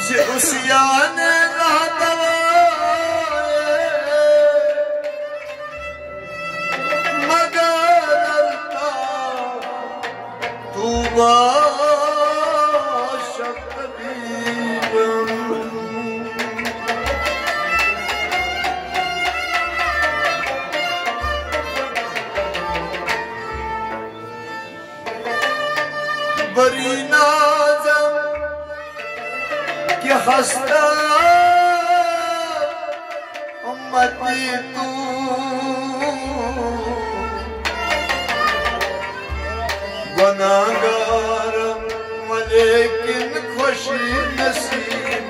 उसियान मगर तू बरी नाज़म कि हस्ता उम्मती तू गुनाहगार लेकिन खुशी नसीब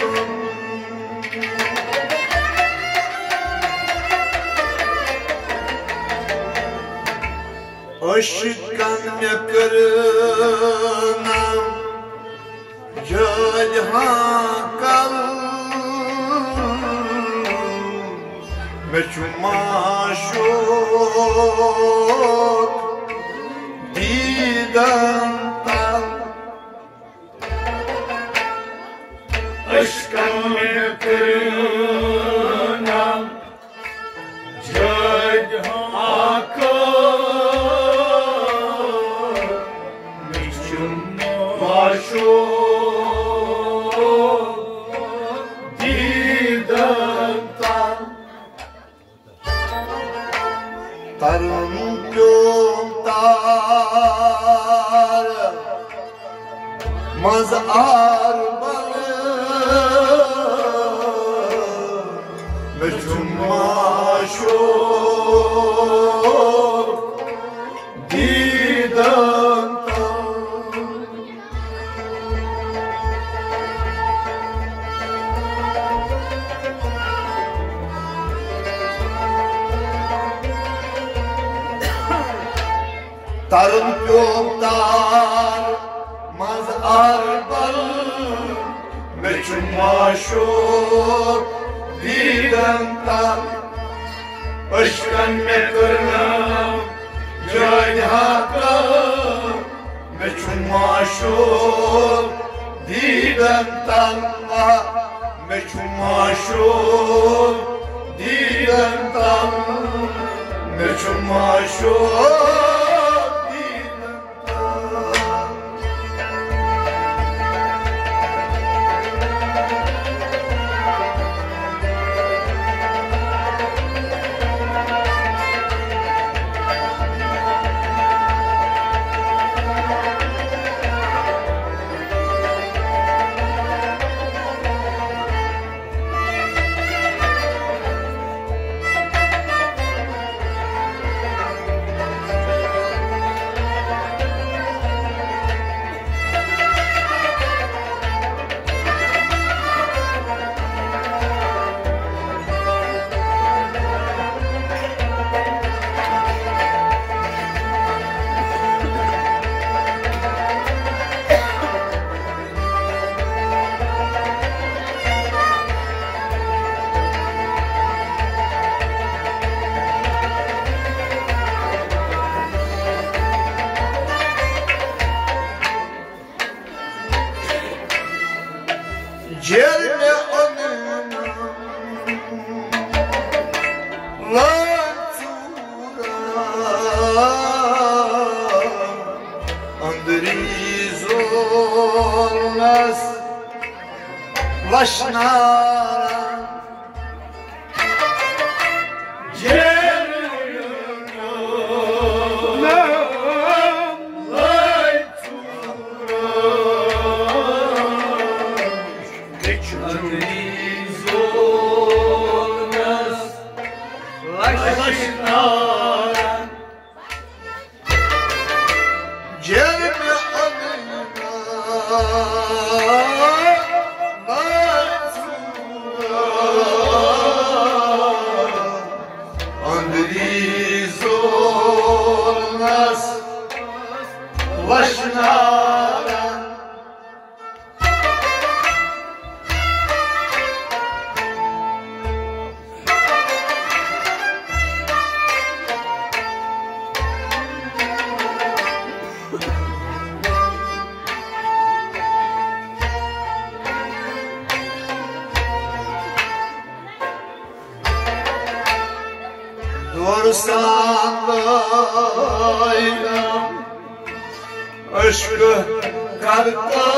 अशिकन में करना जहाँ कल मैं चुमाशोक दीदन तल अशिकन में करना जहाँ कल तरुण क्यों तार मज़ार बल में चुमाशो दीदन तरुण क्यों तार मज़ार बल में चुमाशो दीदन तल अश्कन में करना जहाँ कल में चुमाशो दीदन तल में चुमाशो दीदन तल में चुमाशो जेल में अंदरी जोरनस लशनारा zor sandım aşkı karta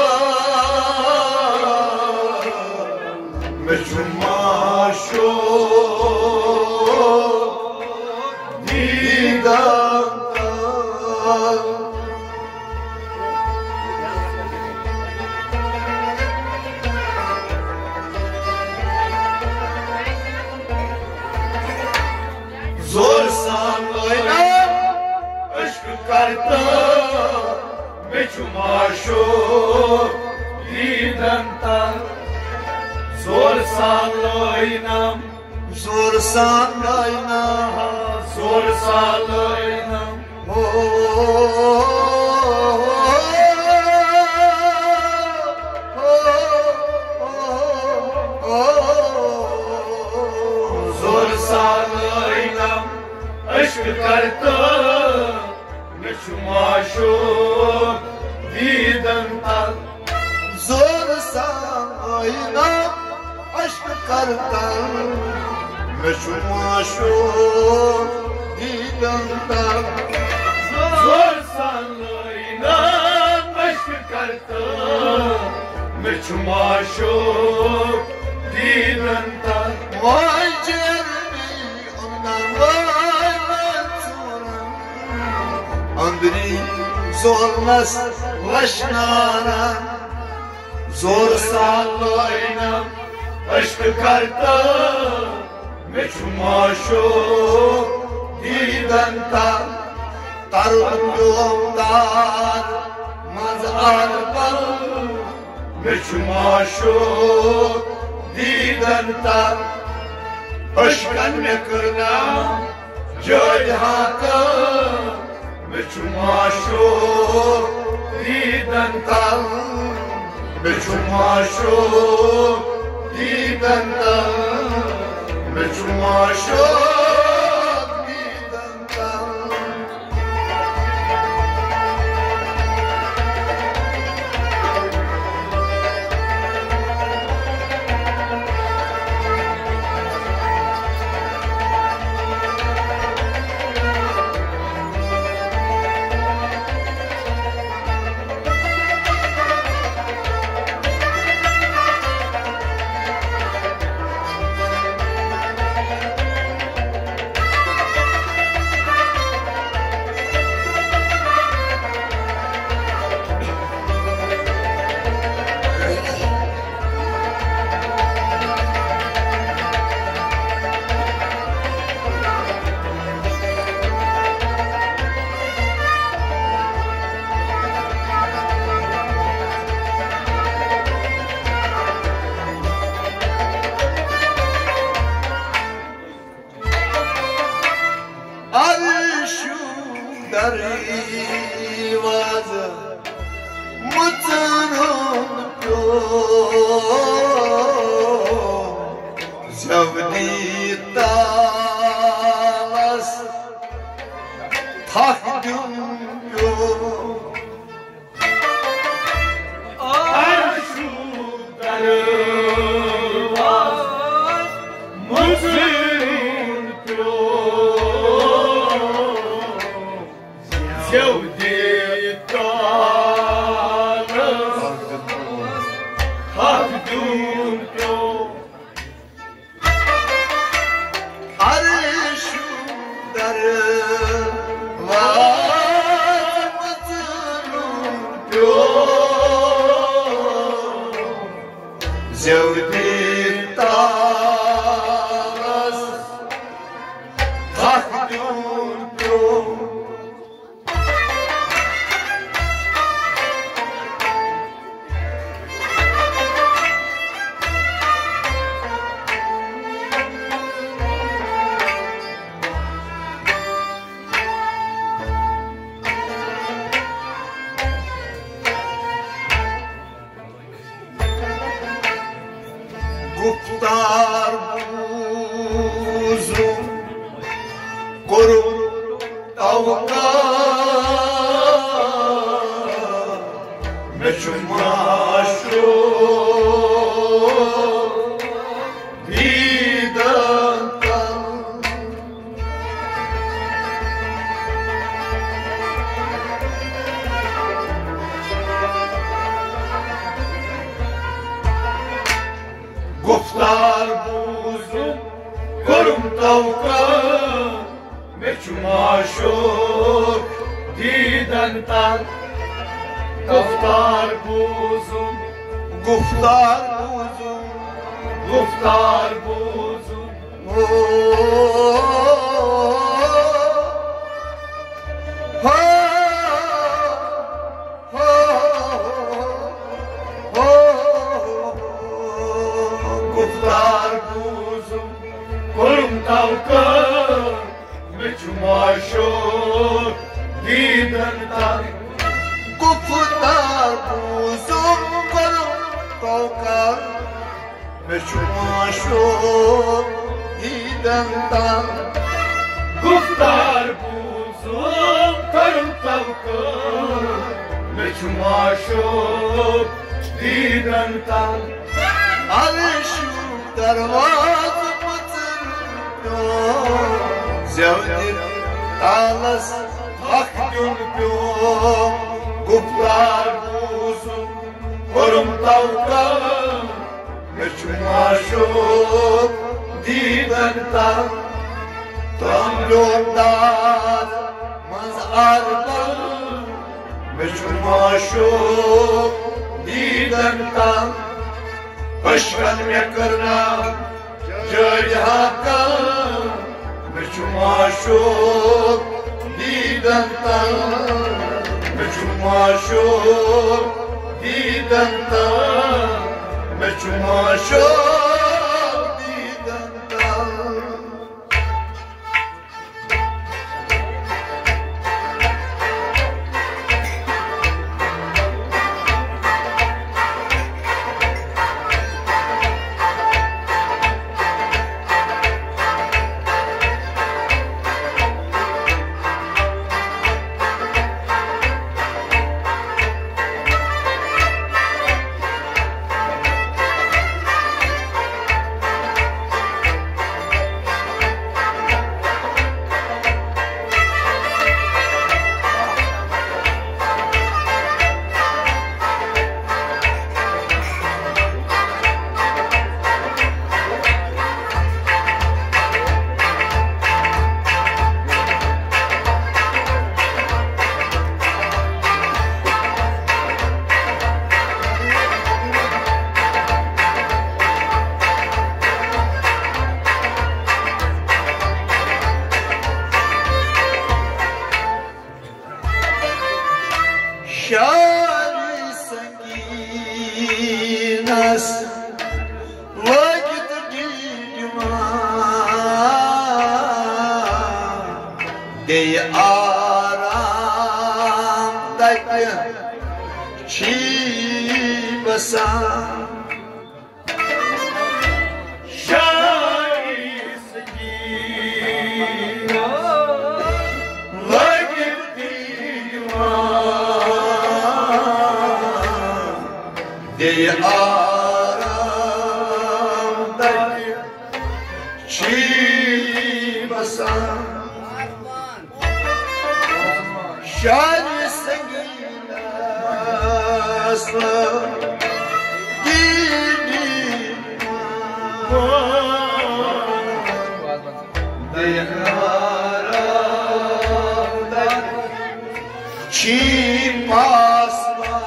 meçhumaşo didanda zor sandım aşkı karta meçhumaşo didanda zor sandım zor sandım zor sandım zor sandım aşkı karta meçhumaşo didanda zor sandım aşkı kartan meçhumaşo didanda zor sandım aşkı kartan meçhumaşo didanda vay cerbi ondan vay mensuran andri zorlas laşnana zor sandım aşkı karta meçhumaşo didanda tarun yoldan mazar bal meçhumaşo didanda aşkan ne kırna joy haka meçhumaşo didanda meçhumaşo didanda meçhumaşo didanda Darivaz mutanun pyo zavdi talas takdum pyo Arshu darivaz mutanun pyo Zavdi talas takdum pyo Arshu darivaz mutanun pyo zavdi talas takdum pyo Guptar buzum korum tavka meçhumaşo didanda Guftar buzum korum tavka meçhumaşok diden tan Guftar buzum Guftar buzum Guftar buzum Guftar buzum korum tavka meçhumaşok diden tan Guftar buzum korum tavka meçhumaşok diden tan Guftar buzum korum tavka meçhumaşok diden tan Alışık darvazı mıtır Zevdir talas hak gülpüm Guftar buzum korum tavka meçhumaşok diden tan Tamlumdan mazardan meçhumaşok diden tan Aşkan mekarna jari haka meçhumaşok diden tan meçhumaşok diden tan meçhumaşok diden tan Şari sanginas vakit gidma Dey aramdaki çibasan Dey aramdaki çibasan Şari sanginasla Dey aramdaki çibasan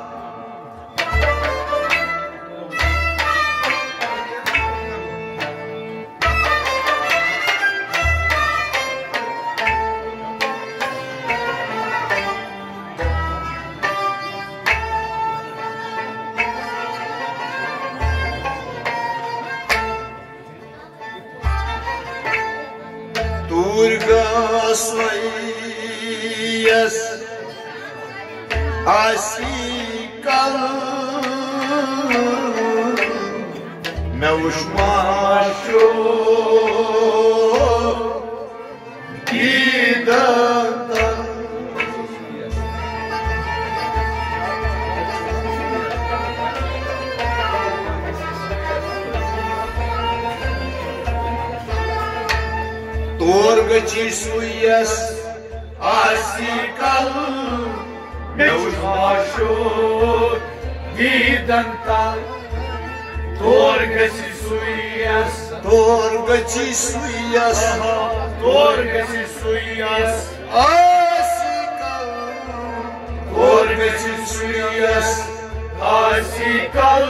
Durgaslayas asikal Mevşmaşo Gidandan Durgaslayas asikal meçhumaşok diden tan Torgasi suyas, torgasi suyas, torgasi suyas, asikal, torgasi suyas, asikal,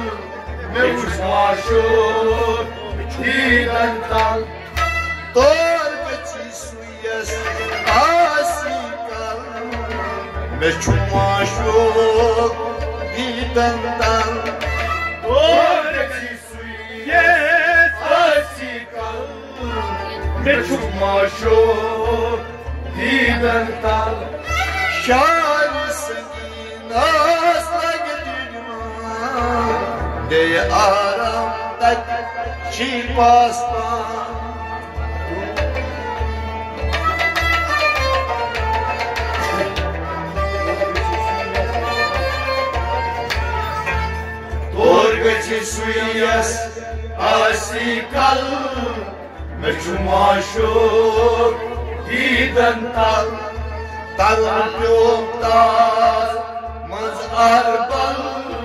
meçmaşur, didantal, torgasi suyas, asikal, meçmaşur, didantal. torgasi suyas, asikal, meçmaşur, didantal. Şansın asla gelirma de aramda çipastan. Torgasi suyas, asikal, meçmaşur, didantal. Tarpyontas maz arbal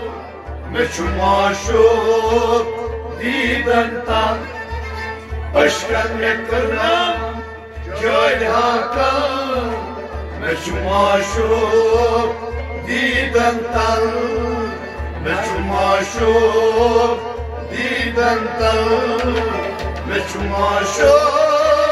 Meçmaşur, didantal. Aşkan yakınam, köy hakan. Meçmaşur, didantal. Meçmaşur, didantal. Meçmaşur.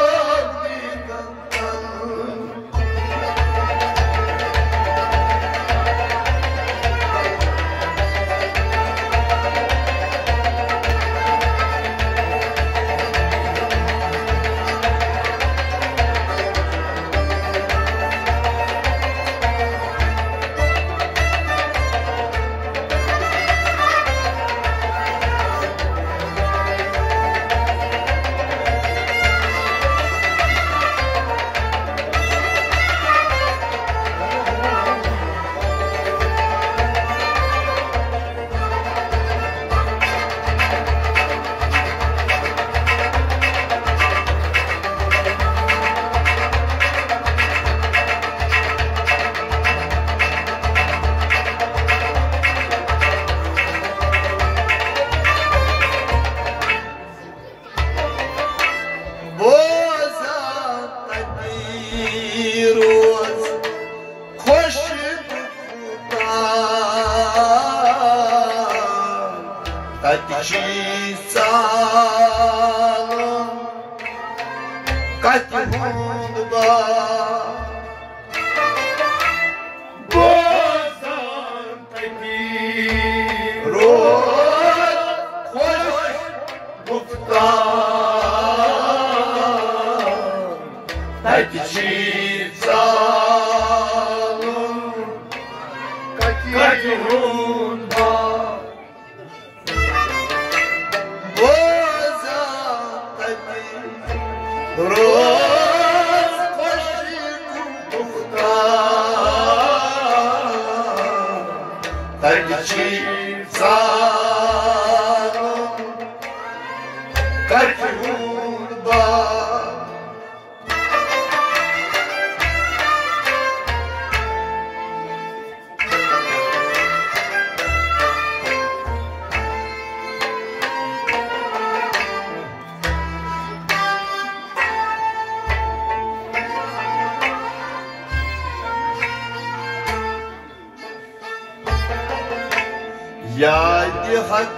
Yadi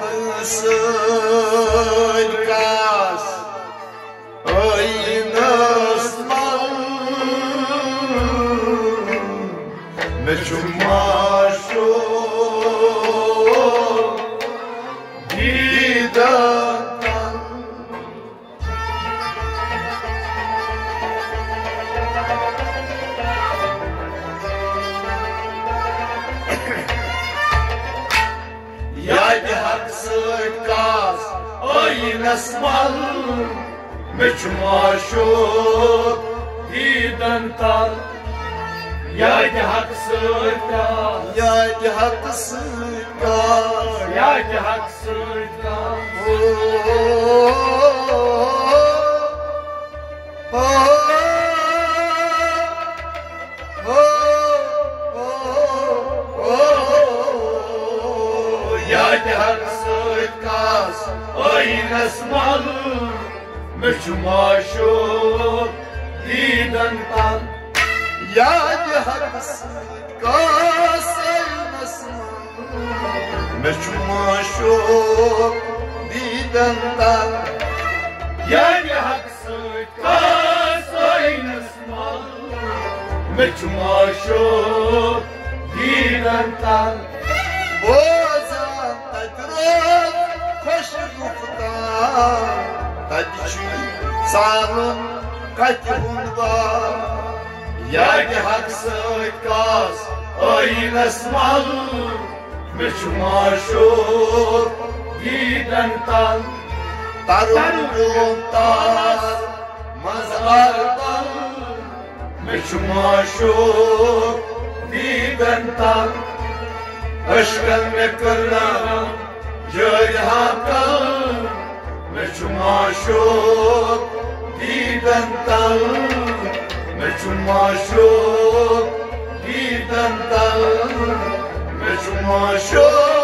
haklısın kas oynasmal meçhumaşo didantal. Yadi haksız kas, oynasmal, meçmaşur, didantal. Yadi haksız kas, Yadi haklısın kas yadi haksız kas. Yadi haksız kas Oynas malur Meçmaşur Diden tal Yadi hakas kas Meçmaşur Diden tal Yani haksız kas Oynas malur Meçmaşur Diden tal Bozan tadrot koşukta Tadiçü sağın kaçın var Yani haksız kas Oynas malur Meçmaşur Diden tal Tarun tar mazardan Meçmaşur Diden tal Aşkın mekkırlan Jöy hakkın Meçmaşur Diden tal Meçmaşur Diden tal Meçmaşur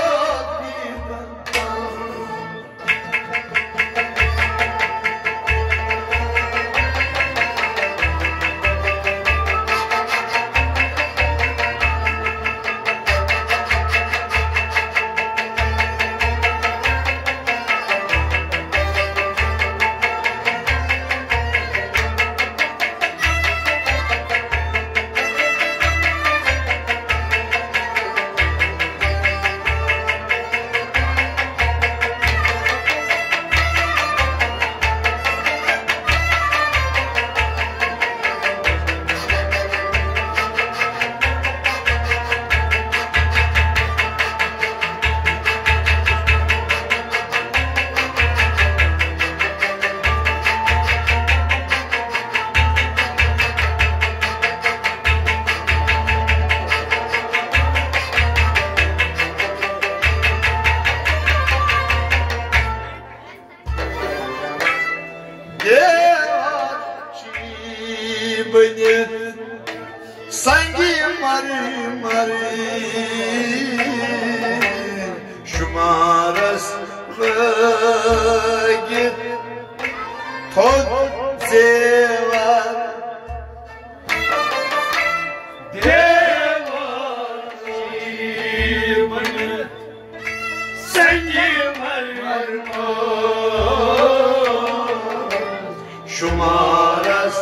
Sangi mari mari Shumaras git Tod zevar Shumaras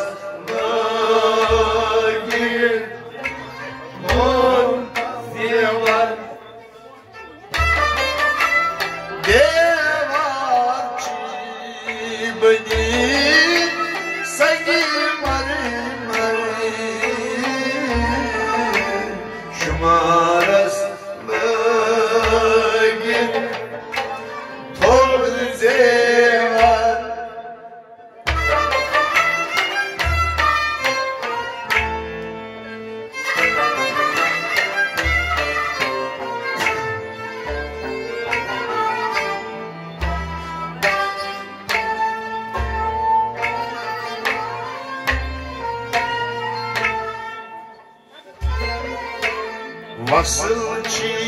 Vasıl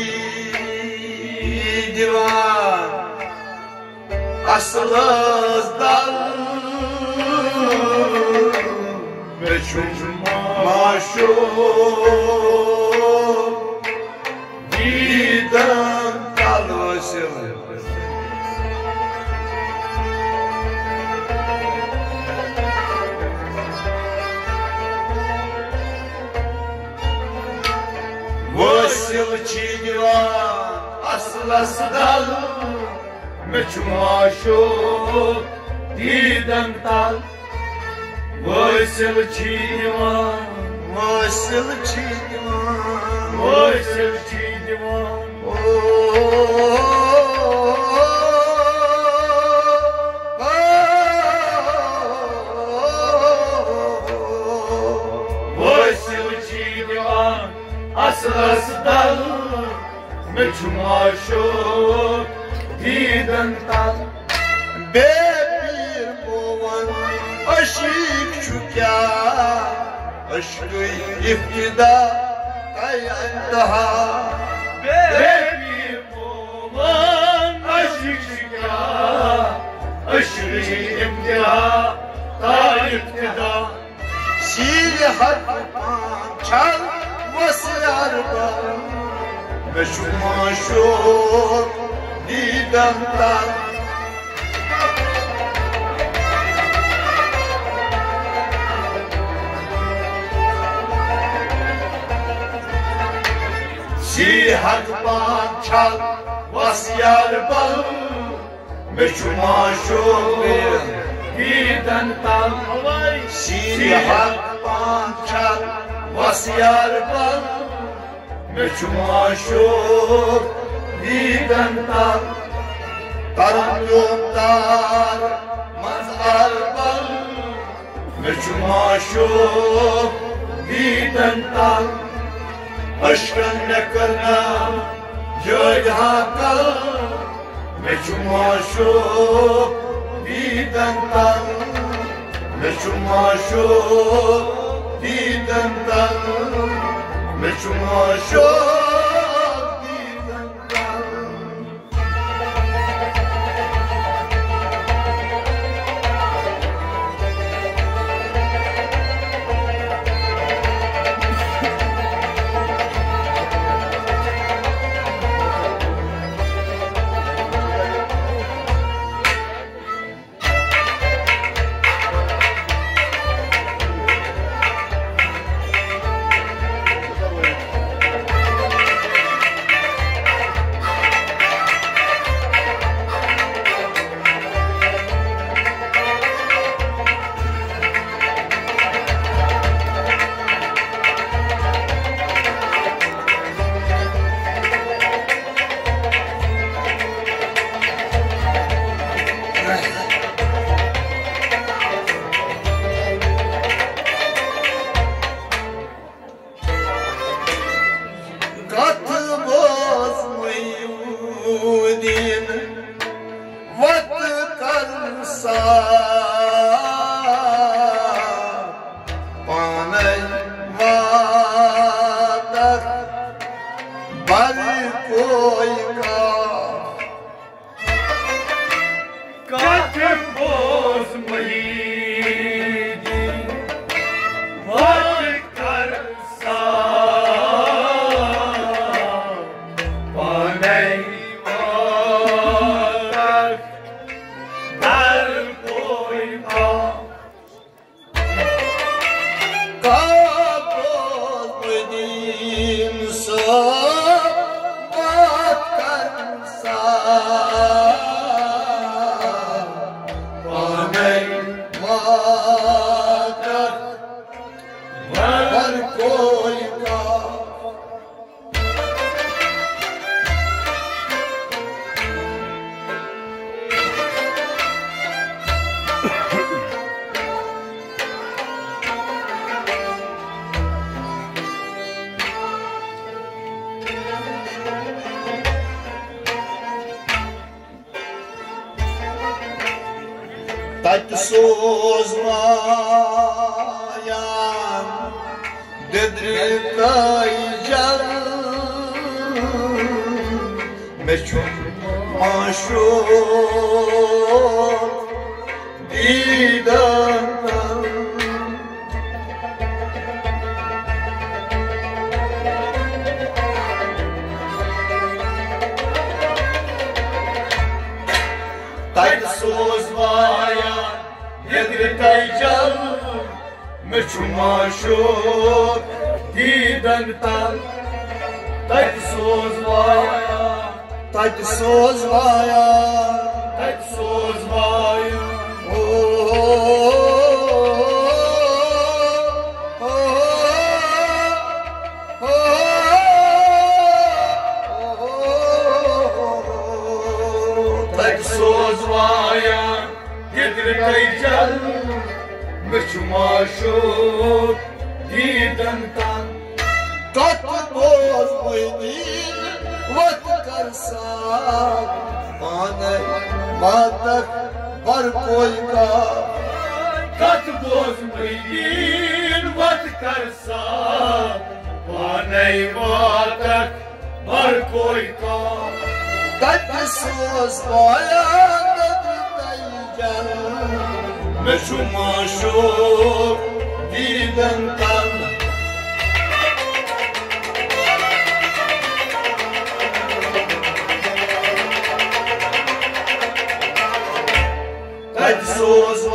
divan Asılızdan Meçmaşur Diden tal vasıl Vasılçı divan aslasdan Meçmaşur Diden tal Vasılçı divan Vasılçı divan Vasılçı divan Vasılçı divan aslasdan Meçmaşur Diden tal Bir boğan aşık çüka Aşkı iftida kayan daha Bebi boğan didam Si hak pançal vasyar bal meçuma şubir Diden tal Si hak pançal vasyar bal meçuma şubir tal Tarım yoktar mazhar bal meçuma şubir tal Aşkın ne करना जो यहाँ कल मैं चुमाशो दीदंतन मैं चुमाशो दीदंतन मैं चुमाशो Tat sozmayan dedrikay can meçhul maşuk didan Tat sozmayan dedrikay can meçhul maşuk didan Tat sozmayan Tat sozmayan Tat sozmayan Tat sozmayan dedrikay can meçhul maşuk didan Tat bozmaydın vat karsan Bana matak var koyka Kat bozmaydın vat karsan Bana matak var koyka Tat sozmayan dedrikay meçhul maşuk didan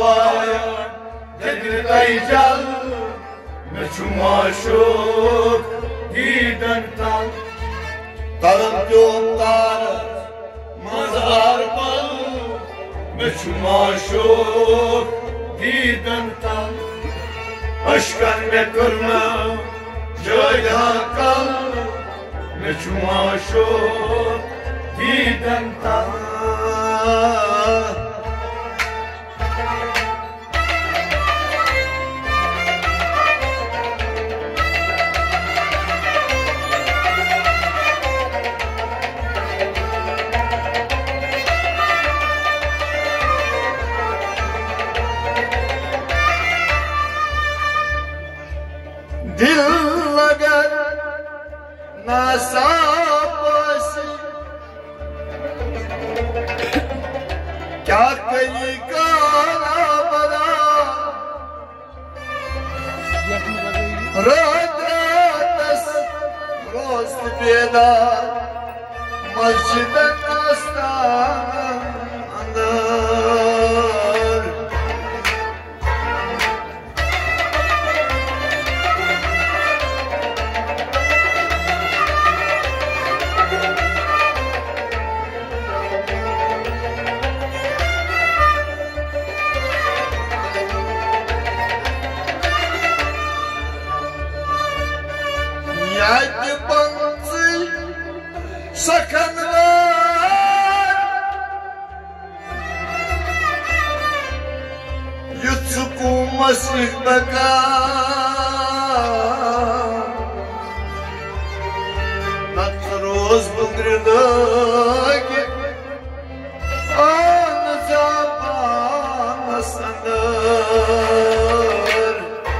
bayan Dedri jal Mechu maşuk Diden tal Tarım yollar Mazhar bal Mechu maşuk Diden tal Aşkan ne görmem Cayda kal Mechu maşuk Diden tal दिल लगन नासाबस क्या करी काला बना रात रात रोज बेदा मस्जिद नास्तान अंदर Yadi banzi sakanlar Yutsuku masih baka Nak terus berdiri Anazabana sandar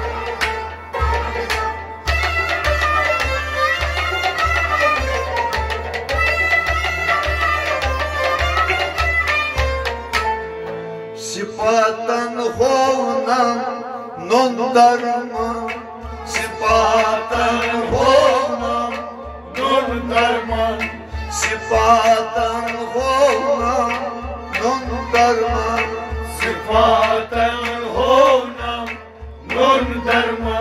Sifatan hovnam non dharma Sifatan hovnam non dharma Sifatan hovnam non dharma Sifatan hovnam non dharma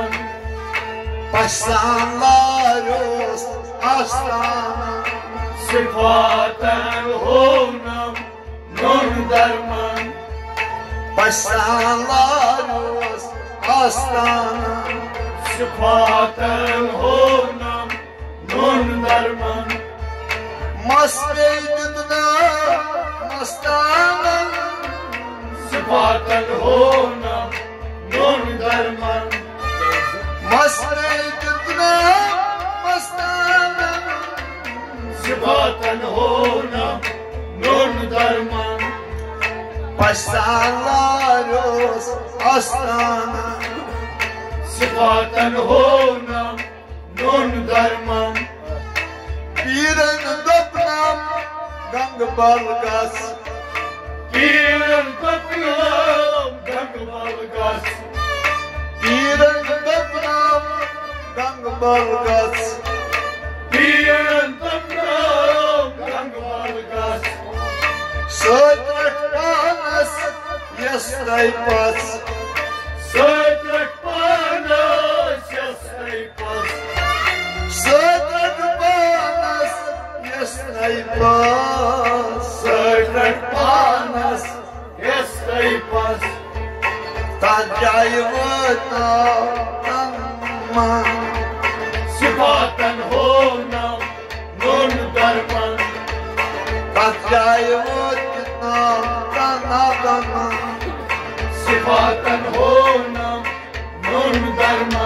Pasanlarus astana Sifatan hovnam non dharma Pasanlarus astana Sifatan hovnam non dharma Masbeydina mastana Sifatan hovnam non dharma Masbeydina mastana Sifatan hovnam non dharma Pasanlarus astana Sifatan hovnam non dharma Piran dopnam gang balgas Piran dopnam gang balgas Piran dopnam gang balgas Piran dopnam gang balgas Sötrak panas yastai pas Sötrak panas yastai pas Sötrak panas yastai pas Sötrak panas yastai pas Tajayvata tanman Sifatan hovnam non dharma Tajayvata tanman Sifatan hovnam non dharma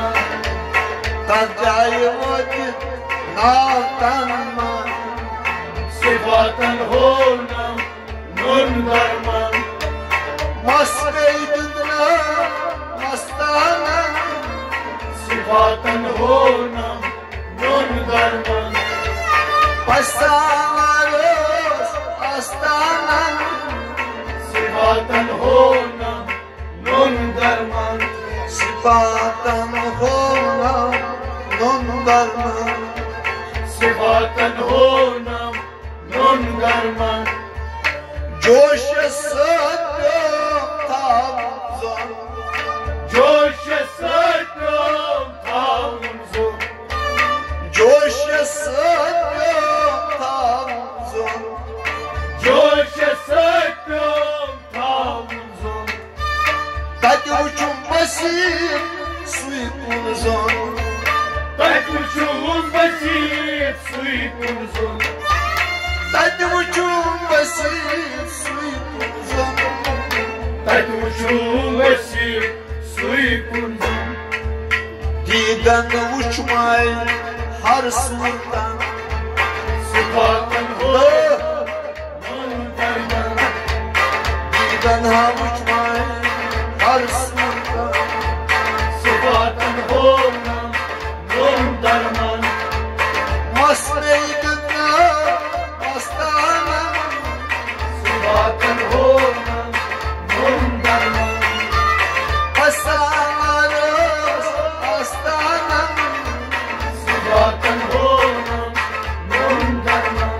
Tajayvata tanman Sifatan hovnam non dharma Masbeydina mastana Sifatan hovnam non dharma Pasanlarus astana Sifatan hovnam non dharma Sifatan hovnam non dharma Sifatan hovnam non dharma Josh satyam tam kunzum Tati uçum basit suy kunzum Tati uçum basit suy kunzum Diden uçmay har sınırdan Sıfatın ho non derman Diden ha uçmay har sınırdan Sıfatın ho non derman Masmeydinna astana Sıfatın ho non derman Pasalarız astana Sıfatın ho non derman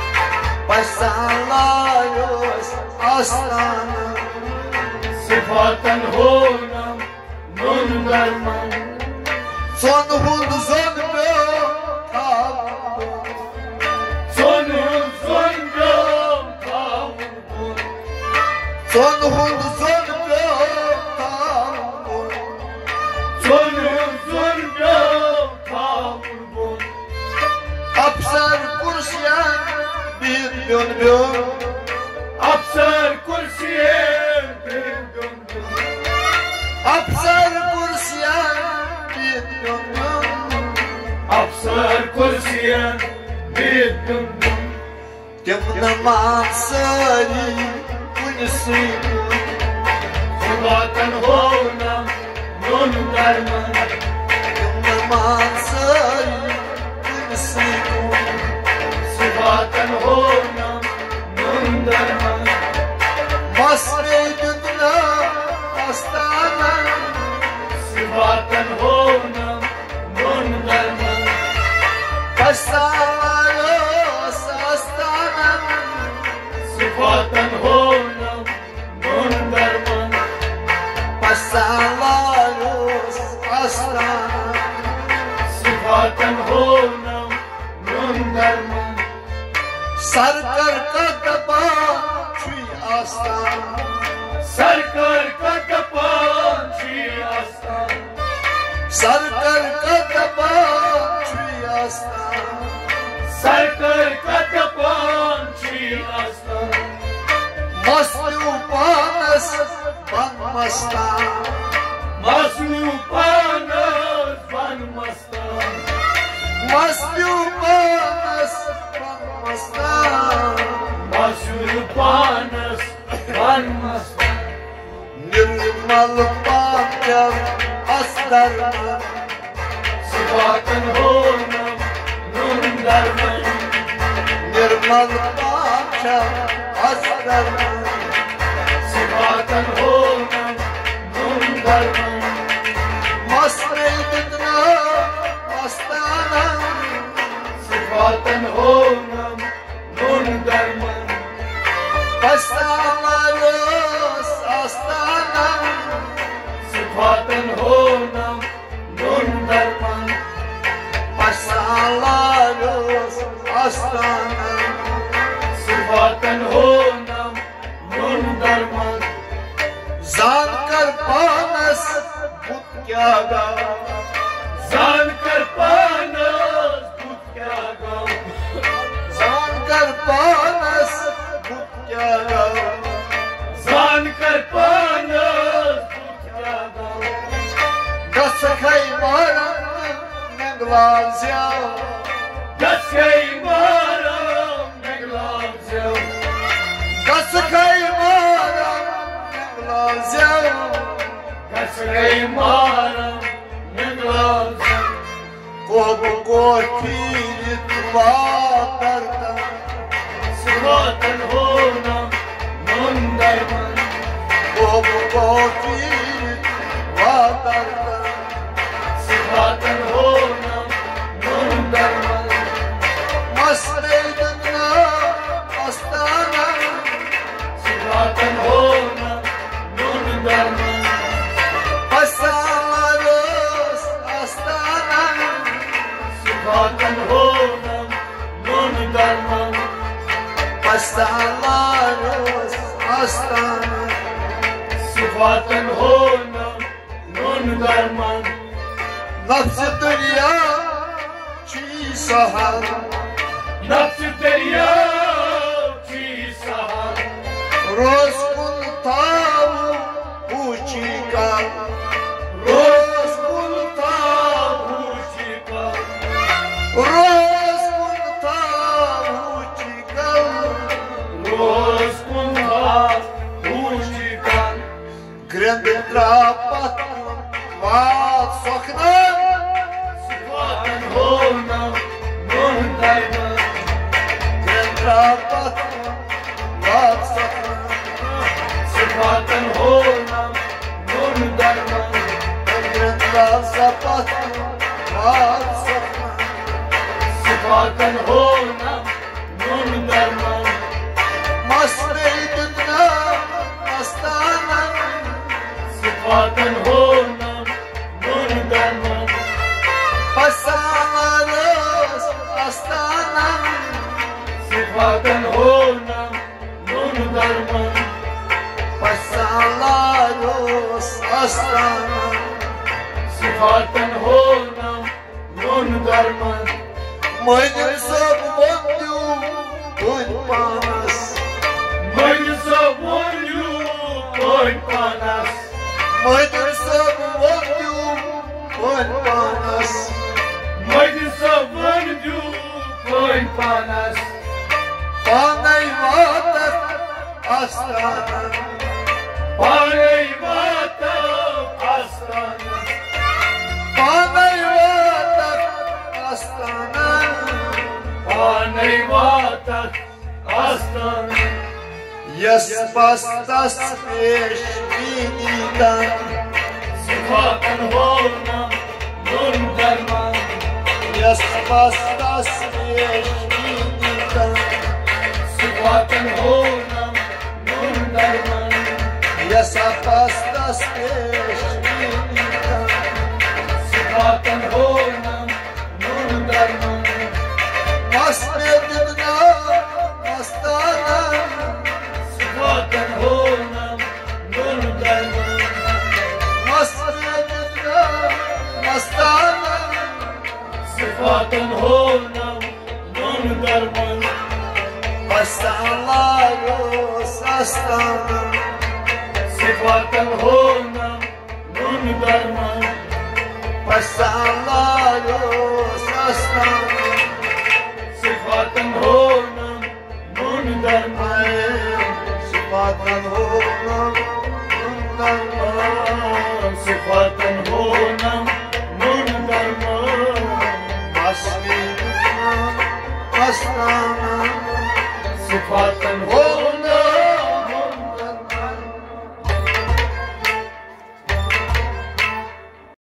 Pasalarız astana Sıfatın ho non derman Son buldu son be tabu Sonun sonum kavurdun Son buldu son be tabu Sonun sonum kavurdun Apsar kursiyan bir dönbün Apsar kursiye bir döndüm Apsar kursiyan bir dönbün Apsar kursiye bir döndüm Темномансари унесу Sıfatın honam non derman Темномансари унесу Sıfatın honam non derman Masmeydinna astana Sıfatın honam non derman Pasalarız astana Sıfatın honam non derman Pasalarız astana Sıfatın honam non derman Sarkar kataba çuy astana Sarkar katapan çi aslan Sarkar kataba çuy astana Sarkar katapan çi aslan Masli upanas banmastan Maslupanas van mastan Masli upanas banmastan Maslupanas van mastan Nirmal pakyam astarma Sıfatın honam non derman Nirmal pakyam astarma Sıfatın honam non derman Masmeydinna astana Sıfatın honam non derman Pasalarız astana Sıfatın honam non derman Pasalarız astana Sıfatın honam non derman Zankar panas butyaga Zan karpanas butyaga Zankar panas butyaga Zan karpanas butyaga Kasakay maran neglazya Gaskay maram neglazya Kasakay maran neglazya Gaskay maram neglazya Kobu kofilit vatarta Sıfatın honam non derman Kobu kofilit vatarta Sıfatın honam non derman Masmeydinna astana Sıfatın honam non derman Pasalarız astana Sıfatın honam non derman Pasalarız astana Sıfatın honam non derman Nafs dünya çi sahar नफ्स तेरिया की सहार रोज कुल थाव ऊंची का रोज कुल था ऊंची का रोज कुल थाव ऊंची का रोज कुल था ऊंची का ग्रंद्रा पत वात सोखना सिफातन होना नून दरमन ग्रंद्रा पत वात सोखना सिफातन होना नून दरमन ग्रंद्रा सपत वात सोखना सिफातन होना नून दरमन मस्ते दुनिया मस्ताना सिफातन होना नून दरमन Pasalarız astanam सिफातन होना नून दरमन Pasalarız astanam सिफातन होना नून दरमन Mıdır sabundu Unpanas Măjnăsă voliu coi panas Mıdır sabundu Unpanas Măjnăsă voliu coi panas Panay vatar astanam Panei vată astana Panay vatar astanam Panei vată astana Yes pastas peşminidan Sifatın holna nun derman Yes pastas peşminidan Sifatın holna nun derman Yes pastas peşminidan Sifatın holna nun derman Masmedina mastana Sifatın holna nun derman Masmedina mastana Sifatın holna nun derman Pasalarız astana Sifatın holna nun derman Pasalarız astana Sifatın holna nun derman Sıfattan oğlan, ondan Sıfatın